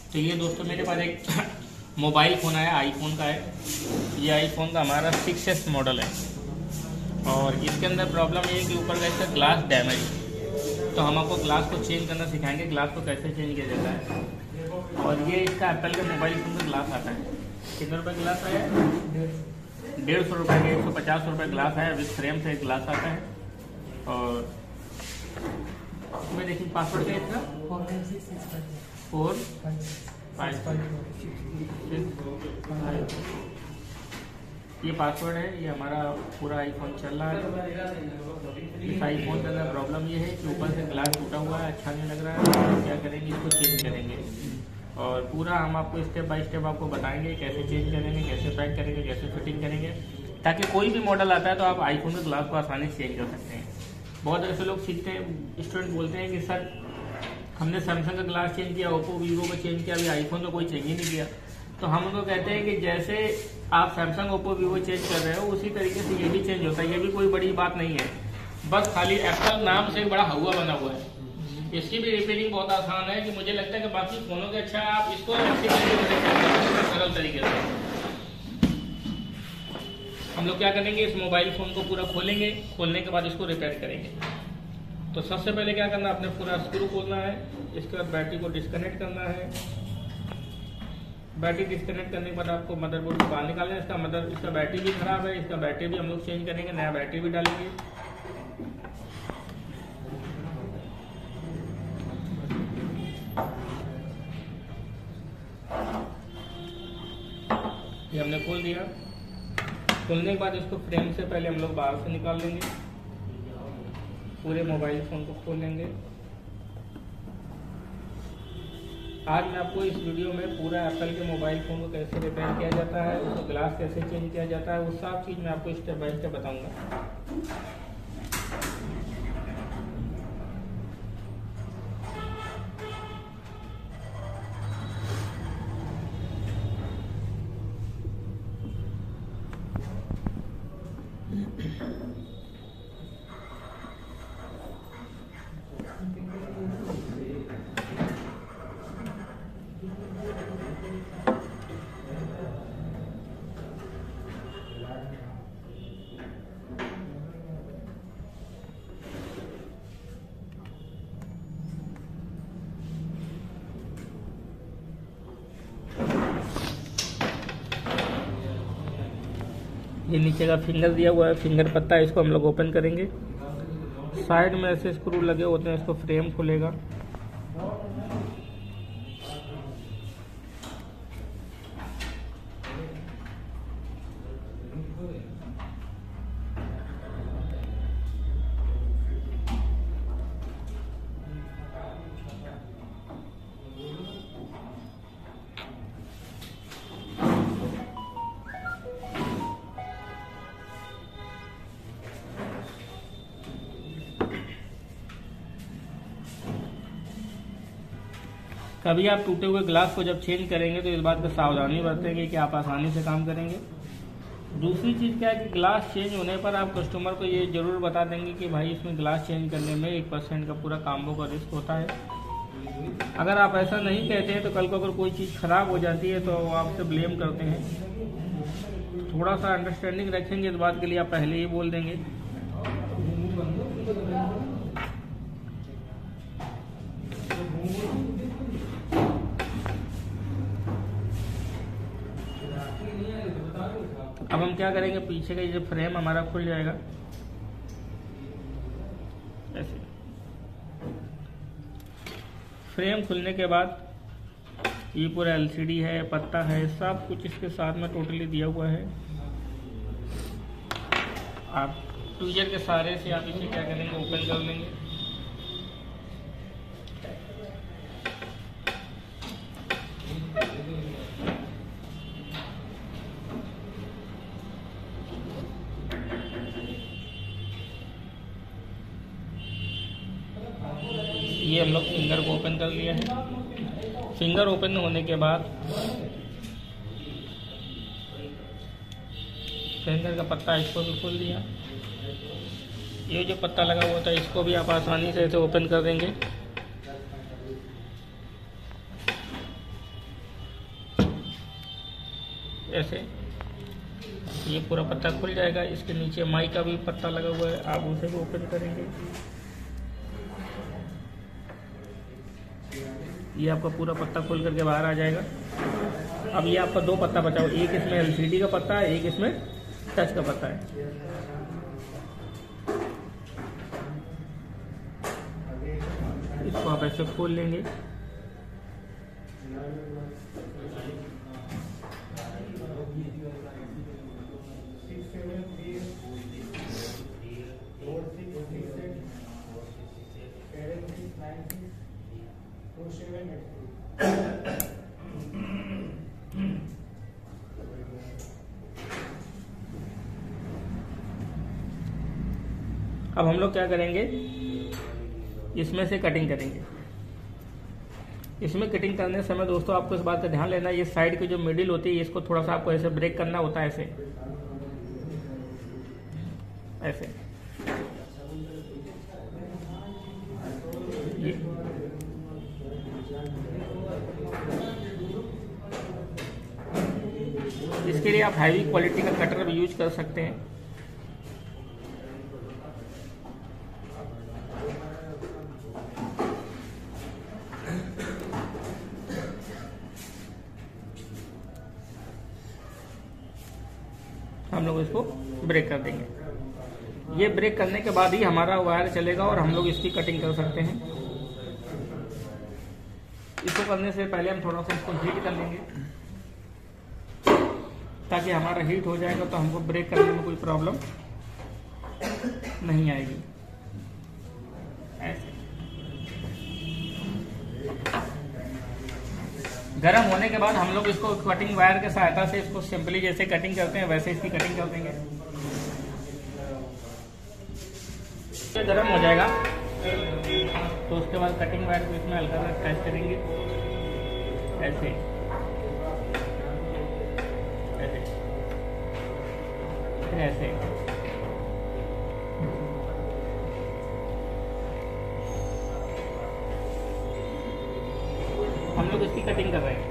तो ये दोस्तों मेरे पास एक मोबाइल फ़ोन आया, आईफोन का है। ये आईफोन का हमारा 6S मॉडल है और इसके अंदर प्रॉब्लम ये है कि ऊपर का इसका ग्लास डैमेज है। तो हम आपको ग्लास को चेंज करना सिखाएंगे, ग्लास को कैसे चेंज किया जाता है। और ये इसका एप्पल के मोबाइल फ़ोन का ग्लास आता है। कितने रुपये ग्लास आया है? 150 रुपये के 150 रुपये ग्लास आया, विद फ्रेम से एक ग्लास आता है। और इसमें देखिए पासवर्ड क्या है इसका? 4 5 ये पासवर्ड है। ये हमारा पूरा आईफोन चल रहा है। इस आईफोन के अंदर प्रॉब्लम ये है कि ऊपर से ग्लास टूटा हुआ है, अच्छा नहीं लग रहा है। तो क्या करेंगे, इसको चेंज करेंगे और पूरा हम आपको स्टेप बाय स्टेप आपको बताएंगे कैसे चेंज करेंगे, कैसे पैक करेंगे, कैसे फिटिंग करेंगे, ताकि कोई भी मॉडल आता है तो आप आईफोन के ग्लास को आसानी से चेंज कर सकते हैं। बहुत ऐसे लोग सीखते हैं, स्टूडेंट बोलते हैं कि सर हमने सैमसंग का ग्लास चेंज किया, ओप्पो वीवो का चेंज किया, अभी आईफोन का कोई चेंज ही नहीं किया। तो हम उनको कहते हैं कि जैसे आप सैमसंग ओप्पो वीवो चेंज कर रहे हो उसी तरीके से ये भी चेंज होता है। ये भी कोई बड़ी बात नहीं है, बस खाली एप्पल नाम से बड़ा हवा बना हुआ है। इसकी भी रिपेयरिंग बहुत आसान है कि मुझे लगता है कि बाकी फोनों के अच्छा आप इसको सरल तरीके से हम लोग क्या करेंगे, इस मोबाइल फ़ोन को पूरा खोलेंगे, खोलने के बाद इसको रिपेयर करेंगे। तो सबसे पहले क्या करना है, अपने पूरा स्क्रू खोलना है, इसके बाद बैटरी को डिस्कनेक्ट करना है। बैटरी डिस्कनेक्ट करने के बाद आपको मदरबोर्ड को बाहर निकालना है। इसका बैटरी भी खराब है, इसका बैटरी भी हम लोग चेंज करेंगे, नया बैटरी भी डालेंगे। ये हमने खोल दिया। खोलने के बाद इसको फ्रेम से पहले हम लोग बाहर से निकाल लेंगे, पूरे मोबाइल फ़ोन को खोल लेंगे। आज मैं आपको इस वीडियो में पूरा एप्पल के मोबाइल फ़ोन को कैसे रिपेयर किया जाता है, उसको ग्लास कैसे चेंज किया जाता है, वो सब चीज़ मैं आपको स्टेप बाय स्टेप बताऊंगा। ये नीचे का फिंगर दिया हुआ है, फिंगर पत्ता है, इसको हम लोग ओपन करेंगे। साइड में ऐसे स्क्रू लगे होते हैं, इसको फ्रेम खुलेगा। कभी आप टूटे हुए ग्लास को जब चेंज करेंगे तो इस बात का सावधानी बरतेंगे कि आप आसानी से काम करेंगे। दूसरी चीज़ क्या है कि ग्लास चेंज होने पर आप कस्टमर को ये ज़रूर बता देंगे कि भाई इसमें ग्लास चेंज करने में 1% का पूरा काम्बो का रिस्क होता है। अगर आप ऐसा नहीं कहते हैं तो कल को अगर कोई चीज़ ख़राब हो जाती है तो वो आपसे ब्लेम करते हैं। थोड़ा सा अंडरस्टैंडिंग रखेंगे इस बात के लिए, आप पहले ही बोल देंगे। अब हम क्या करेंगे, पीछे का ये फ्रेम हमारा खुल जाएगा ऐसे। फ्रेम खुलने के बाद ये पूरा एलसीडी है, पत्ता है, सब कुछ इसके साथ में टोटली दिया हुआ है। आप ट्विजर के सहारे से आप इसे क्या करेंगे, ओपन कर लेंगे। ये हम लोग फिंगर को ओपन कर लिया है। फिंगर ओपन होने के बाद फिंगर का पत्ता इसको भी खोल दिया। ये जो पत्ता लगा हुआ था इसको भी आप आसानी से इसे ओपन कर देंगे। ऐसे ये पूरा पत्ता खुल जाएगा। इसके नीचे माई का भी पत्ता लगा हुआ है, आप उसे भी ओपन करेंगे। ये आपका पूरा पत्ता खोल करके बाहर आ जाएगा। अब ये आपका 2 पत्ता बचा हुआ, एक इसमें LCD का पत्ता है, एक इसमें टच का पत्ता है। इसको आप ऐसे खोल लेंगे। अब हम लोग क्या करेंगे, इसमें से कटिंग करेंगे। इसमें कटिंग करने समय दोस्तों आपको इस बात का ध्यान लेना है, ये साइड की जो मिडिल होती है इसको थोड़ा सा आपको ऐसे ब्रेक करना होता है, ऐसे ऐसे। इसके लिए आप हैवी क्वालिटी का कटर भी यूज कर सकते हैं। हम लोग इसको ब्रेक कर देंगे। ये ब्रेक करने के बाद ही हमारा वायर चलेगा और हम लोग इसकी कटिंग कर सकते हैं। इसको करने से पहले हम थोड़ा सा इसको हीट कर लेंगे, ताकि हमारा हीट हो जाएगा तो हमको ब्रेक करने में कोई प्रॉब्लम नहीं आएगी। ऐसे गर्म होने के बाद हम लोग इसको कटिंग वायर के सहायता से इसको सिंपली जैसे कटिंग करते हैं वैसे इसकी कटिंग कर देंगे। ये गर्म हो जाएगा तो उसके बाद कटिंग वायर को इसमें हल्का सा टच करेंगे, ऐसे ऐसे ऐसे। हम लोग इसकी कटिंग कर रहे हैं।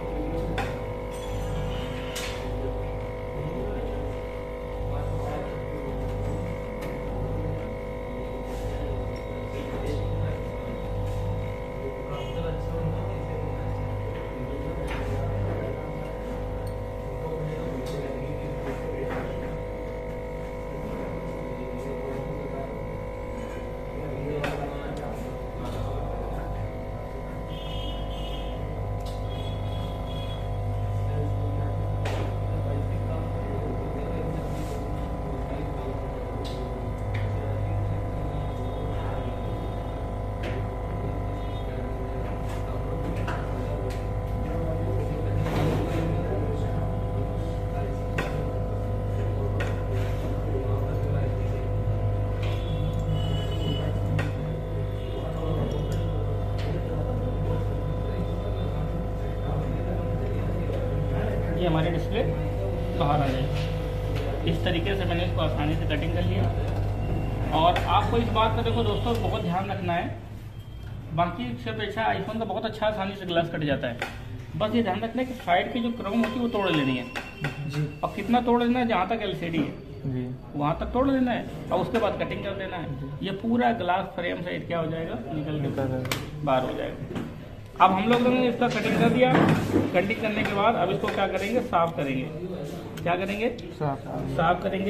ये हमारे डिस्प्ले बाहर आ जाएगी। इस तरीके से मैंने इसको आसानी से कटिंग कर लिया। और आपको इस बात का देखो दोस्तों बहुत ध्यान रखना है, बाकी से अपेक्षा आईफोन का बहुत अच्छा आसानी से ग्लास कट जाता है। बस ये ध्यान रखना है कि साइड की जो क्रोम होती है वो तोड़ लेनी है जी। और कितना तोड़ लेना है, जहाँ तक LCD है जी वहाँ तक तोड़ लेना है और उसके बाद कटिंग कर देना है। ये पूरा ग्लास फ्रेम से क्या हो जाएगा, निकल के बाहर हो जाएगा। अब हम लोग ने इसका कटिंग कर दिया। कटिंग करने के बाद अब इसको क्या करेंगे, साफ करेंगे। क्या करेंगे, साफ करेंगे।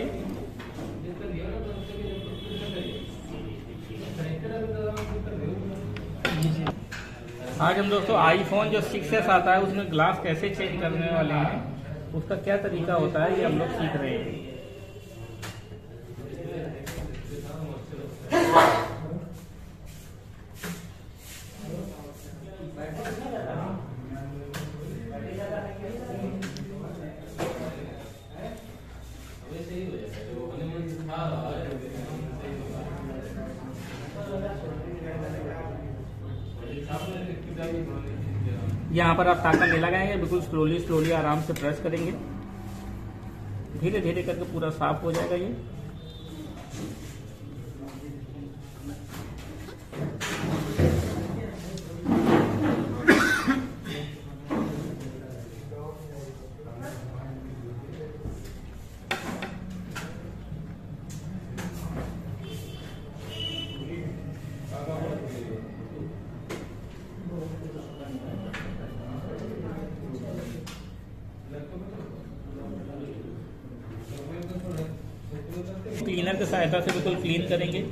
आज हम दोस्तों आईफोन जो 6s आता है उसमें ग्लास कैसे चेंज करने वाले हैं, उसका क्या तरीका होता है ये हम लोग सीख रहे हैं। यहाँ पर आप ताकत नहीं लगाएंगे, बिल्कुल स्लोली स्लोली आराम से प्रेस करेंगे। धीरे धीरे करके पूरा साफ हो जाएगा ये। क्लीनर की सहायता से बिल्कुल क्लीन करेंगे।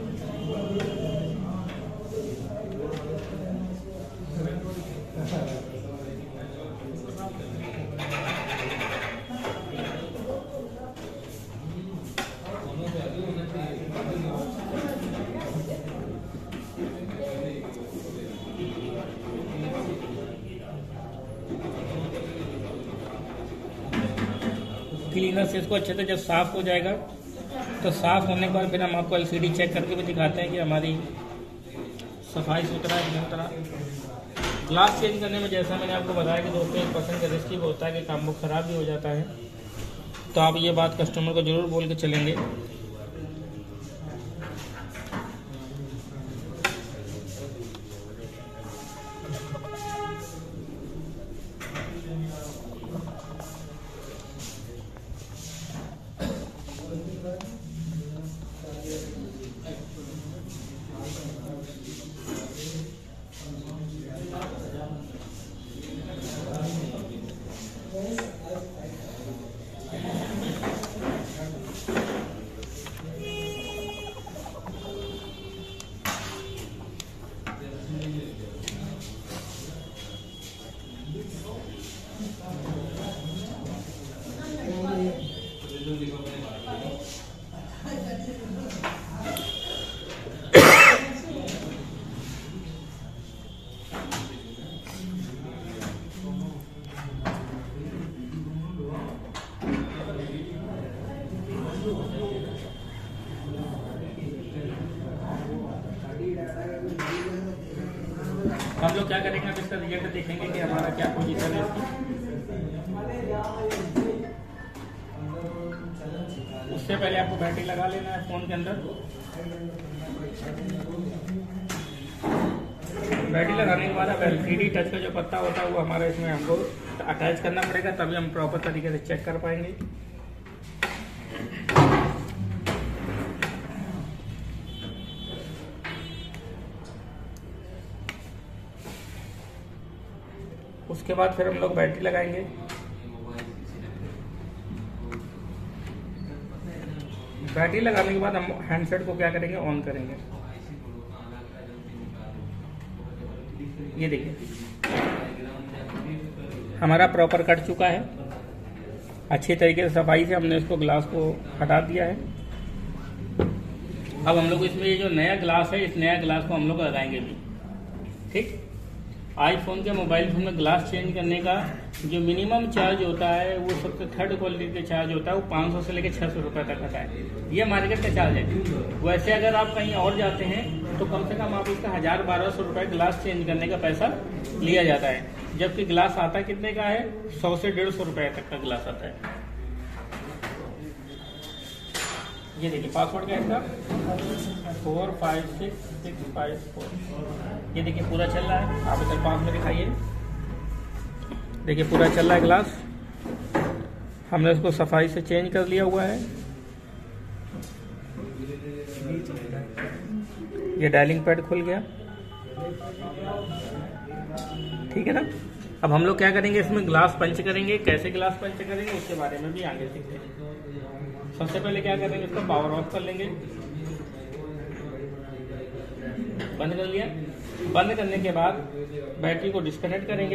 क्लीनर से इसको अच्छे से जब साफ हो जाएगा तो साफ होने के बाद फिर हम आपको एलसीडी चेक करके भी दिखाते हैं कि हमारी सफाई सुथरा है नहीं उतरा। ग्लास चेंज करने में जैसा मैंने आपको बताया कि दोस्तों 1% का रिस्क भी होता है कि काम वो ख़राब भी हो जाता है, तो आप ये बात कस्टमर को ज़रूर बोल के चलेंगे। हम लोग क्या करेंगे, अब इसका रिजल्ट देखेंगे कि हमारा क्या पोजीशन है इसकी। उससे पहले आपको बैटरी लगा लेना है फ़ोन के अंदर। बैटरी लगाने के बाद अब एलसीडी टच का जो पत्ता होता है वो हमारा इसमें हमको अटैच करना पड़ेगा, तभी हम प्रॉपर तरीके से चेक कर पाएंगे। उसके बाद फिर हम लोग बैटरी लगाएंगे। बैटरी लगाने के बाद हम हैंडसेट को क्या करेंगे, ऑन करेंगे। ये देखिए हमारा प्रॉपर कट चुका है, अच्छी तरीके से सफाई से हमने इसको ग्लास को हटा दिया है। अब हम लोग इसमें ये जो नया ग्लास है, इस नया ग्लास को हम लोग लगाएंगे भी। ठीक, आईफोन के मोबाइल फोन में ग्लास चेंज करने का जो मिनिमम चार्ज होता है वो सबसे थर्ड क्वालिटी का चार्ज होता है, वो 500 से लेकर 600 रुपये तक का है। ये मार्केट का चार्ज है। वैसे अगर आप कहीं और जाते हैं तो कम से कम आप इसका 1000-1200 रुपये ग्लास चेंज करने का पैसा लिया जाता है, जबकि ग्लास आता कितने का है, 100 से 150 रुपये तक का ग्लास आता है। ये देखिए पासवर्ड क्या है इसका, 456654। ये देखिए पूरा चल रहा है, आप इधर पास में दिखाइए। देखिए पूरा चल रहा है ग्लास, हमने इसको सफाई से चेंज कर लिया हुआ है। ये डायलिंग पैड खुल गया, ठीक है ना। अब हम लोग क्या करेंगे, इसमें ग्लास पंच करेंगे। कैसे ग्लास पंच करेंगे उसके बारे में भी आगे सीखते हैं। सबसे पहले क्या करेंगे, इसको पावर ऑफ कर लेंगे। बंद कर लिया। बंद करने के बाद बैटरी को डिस्कनेक्ट करेंगे।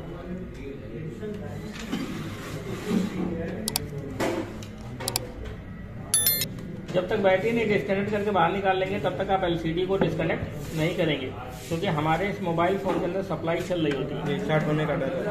जब तक बैटरी नहीं डिस्कनेक्ट करके बाहर निकाल लेंगे तब तक आप एलसीडी को डिस्कनेक्ट नहीं करेंगे, क्योंकि हमारे इस मोबाइल फोन के अंदर सप्लाई चल रही होती है। शॉर्ट होने का डर,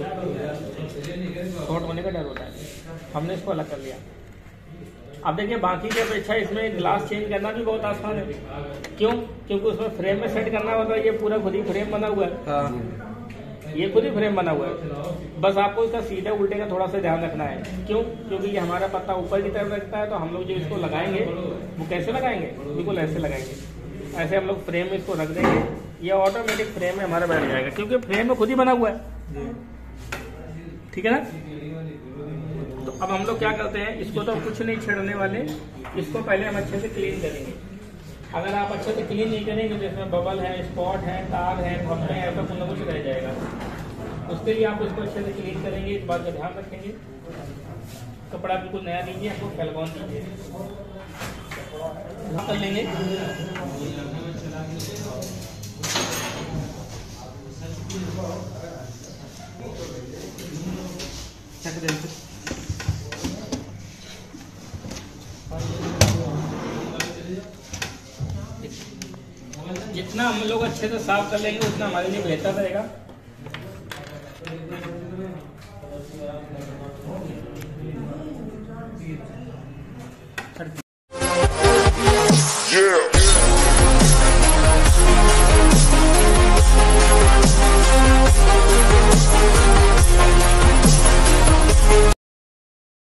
शॉर्ट होने का डर होता है। हमने इसको अलग कर लिया। अब देखिए बाकी की अपेक्षा इसमें ग्लास चेंज करना भी बहुत आसान है। क्यों? क्योंकि उसमें फ्रेम में सेट करना होता है। ये पूरा खुद ही फ्रेम बना हुआ है। ये खुद ही फ्रेम बना हुआ है, बस आपको इसका सीधे उल्टे का थोड़ा सा ध्यान रखना है। क्यों? क्योंकि ये हमारा पत्ता ऊपर की तरफ रखता है, तो हम लोग जो इसको लगाएंगे वो कैसे लगाएंगे, बिल्कुल ऐसे लगाएंगे। ऐसे हम लोग फ्रेम में इसको रख देंगे, ये ऑटोमेटिक फ्रेम में हमारा बैठ जाएगा, क्योंकि फ्रेम में खुद ही बना हुआ है। ठीक है ना। तो अब हम लोग क्या करते हैं, इसको तो कुछ नहीं छेड़ने वाले, इसको पहले हम अच्छे से क्लीन करेंगे। अगर आप अच्छे से क्लीन नहीं करेंगे तो इसमें बबल है, स्पॉट है, तार है, धब्बे हैं, तो कुछ न कुछ रह जाएगा। उसके लिए आप इसको अच्छे से क्लीन करेंगे, इस बात का ध्यान रखेंगे। कपड़ा बिल्कुल नया दीजिए, हमको फेलकॉन दीजिए कर लेंगे। जितना हम लोग अच्छे से साफ कर लेंगे उतना हमारे लिए बेहतर रहेगा।